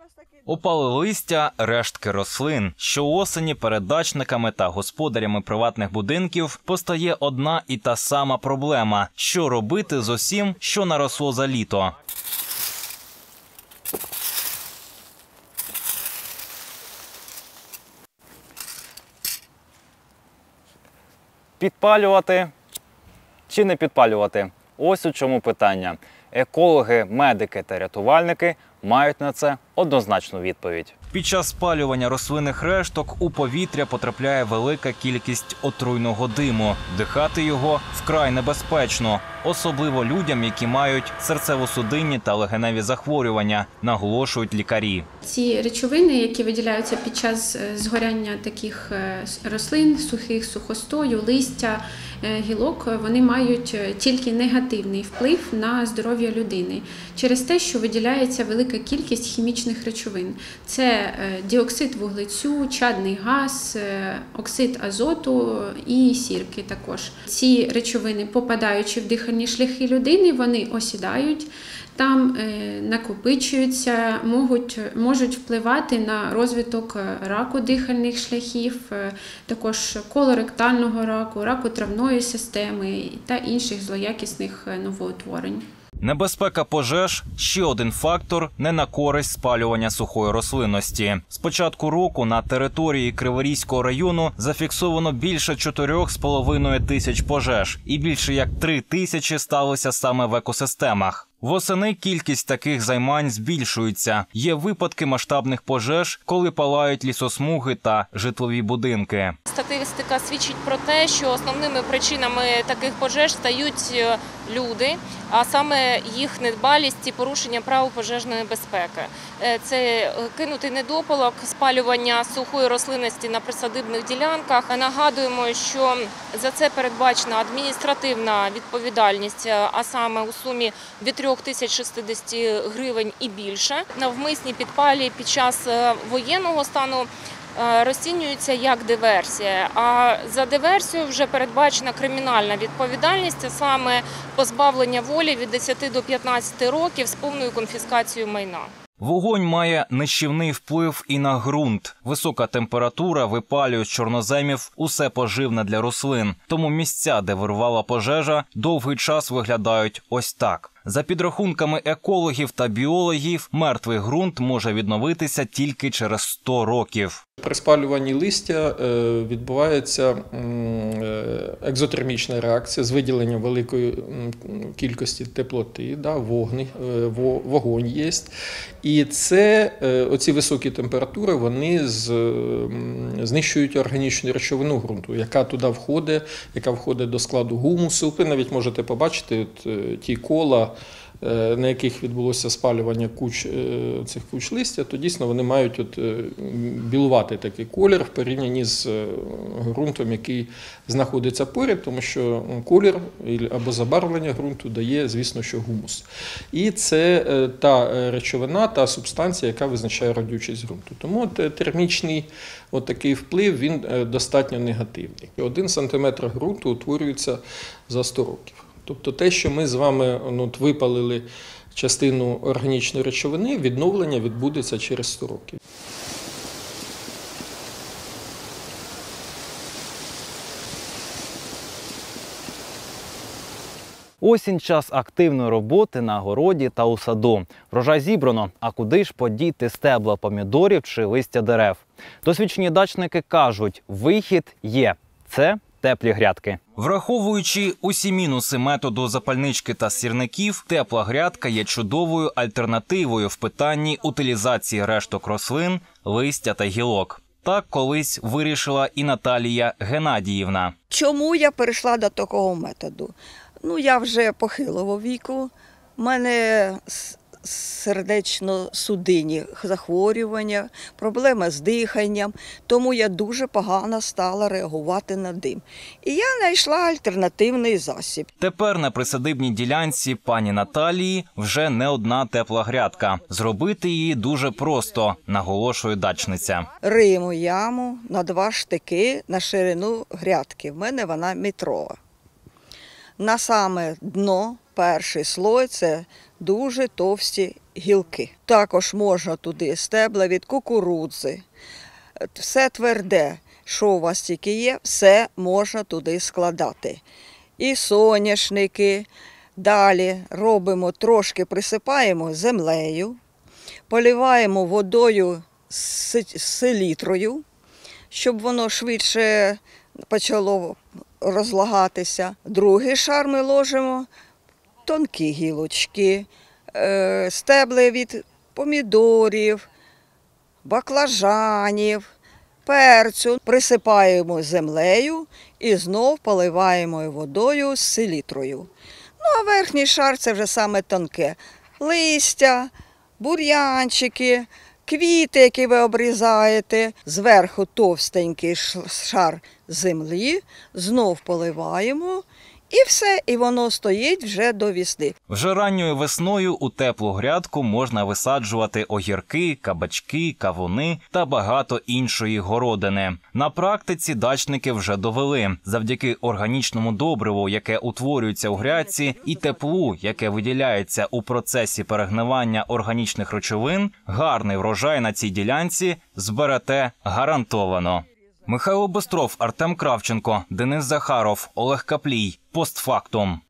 Опали листя – рештки рослин. Щоосені перед дачниками та господарями приватних будинків постає одна і та сама проблема – що робити з усім, що наросло за літо. Підпалювати чи не підпалювати? Ось у чому питання. Екологи, медики та рятувальники мають на це однозначну відповідь. Під час спалювання рослинних решток у повітря потрапляє велика кількість отруйного диму. Дихати його вкрай небезпечно, особливо людям, які мають серцево-судинні та легеневі захворювання, наголошують лікарі. Ці речовини, які виділяються під час згоряння таких рослин, сухих, сухостою, листя, гілок, вони мають тільки негативний вплив на здоров'я людини через те, що виділяється велика кількість хімічних речовин. Це діоксид вуглецю, чадний газ, оксид азоту і сірки також. Ці речовини, попадаючи в дихальні шляхи людини, вони осідають, там накопичуються, можуть впливати на розвиток раку дихальних шляхів, також колоректального раку, раку травної системи та інших злоякісних новоутворень. Небезпека пожеж – ще один фактор не на користь спалювання сухої рослинності. З початку року на території Криворізького району зафіксовано більше 4,5 тисяч пожеж і більше як 3 тисячі сталося саме в екосистемах. Восени кількість таких займань збільшується. Є випадки масштабних пожеж, коли палають лісосмуги та житлові будинки. Статистика свідчить про те, що основними причинами таких пожеж стають люди, а саме їх недбалість і порушення правил пожежної безпеки. Це кинутий недопалок, спалювання сухої рослинності на присадибних ділянках. Нагадуємо, що за це передбачена адміністративна відповідальність, а саме у сумі від 3060 гривень і більше. Навмисні підпалі під час воєнного стану розцінюються як диверсія, а за диверсію вже передбачена кримінальна відповідальність, а саме позбавлення волі від 10 до 15 років з повною конфіскацією майна. Вогонь має нищівний вплив і на ґрунт. Висока температура випалює з чорноземів усе поживне для рослин. Тому місця, де вирувала пожежа, довгий час виглядають ось так. За підрахунками екологів та біологів, мертвий ґрунт може відновитися тільки через 100 років. При спалюванні листя відбувається екзотермічна реакція з виділенням великої кількості теплоти, вогонь є. І оці високі температури, вони знищують органічну речовину ґрунту, яка туди входить, яка входить до складу гумусу. Ви навіть можете побачити ті кола, на яких відбулося спалювання цих куч листя, то дійсно вони мають білуватий такий колір в порівнянні з ґрунтом, який знаходиться поряд, тому що колір або забарвлення ґрунту дає, звісно, що гумус. І це та речовина, та субстанція, яка визначає родючість ґрунту. Тому термічний такий вплив, він достатньо негативний. 1 сантиметр ґрунту утворюється за 100 років. Тобто те, що ми з вами випалили частину органічної речовини, відновлення відбудеться через 100 років. Осінь – час активної роботи на городі та у саду. Врожай зібрано, а куди ж подіти стебла помідорів чи листя дерев? Досвідчені дачники кажуть, вихід є – це теплі грядки. Враховуючи усі мінуси методу запальнички та сірників, тепла грядка є чудовою альтернативою в питанні утилізації решток рослин, листя та гілок. Так колись вирішила і Наталія Геннадіївна. Чому я перейшла до такого методу? Я вже похилого віку, в мене сердечно-судинні захворювання, проблеми з диханням, тому я дуже погано стала реагувати на дим. І я знайшла альтернативний засіб. Тепер на присадибній ділянці пані Наталії вже не одна тепла грядка. Зробити її дуже просто, наголошує дачниця. Риємо яму на 2 штики на ширину грядки. В мене вона метрова. На саме дно, перший слой – це дуже товсті гілки. Також можна туди стебла від кукурудзи. Все тверде, що у вас тільки є, все можна туди складати. І соняшники. Далі робимо, трошки присипаємо землею, поливаємо водою з селітрою, щоб воно швидше почало розлагатися. Другий шар ми ложимо тонкі гілочки, стебли від помідорів, баклажанів, перцю. Присипаємо землею і знов поливаємо водою з селітрою. Ну, а верхній шар – це вже саме тонке. Листя, бур'янчики, квіти, які ви обрізаєте. Зверху товстенький шар землі, знов поливаємо. І все, і воно стоїть вже до весни. Вже ранньою весною у теплу грядку можна висаджувати огірки, кабачки, кавуни та багато іншої городини. На практиці дачники вже довели. Завдяки органічному добриву, яке утворюється у грядці, і теплу, яке виділяється у процесі перегнивання органічних речовин, гарний врожай на цій ділянці зберете гарантовано. Михайло Бистров, Артем Кравченко, Денис Захаров, Олег Каплій. Постфактум.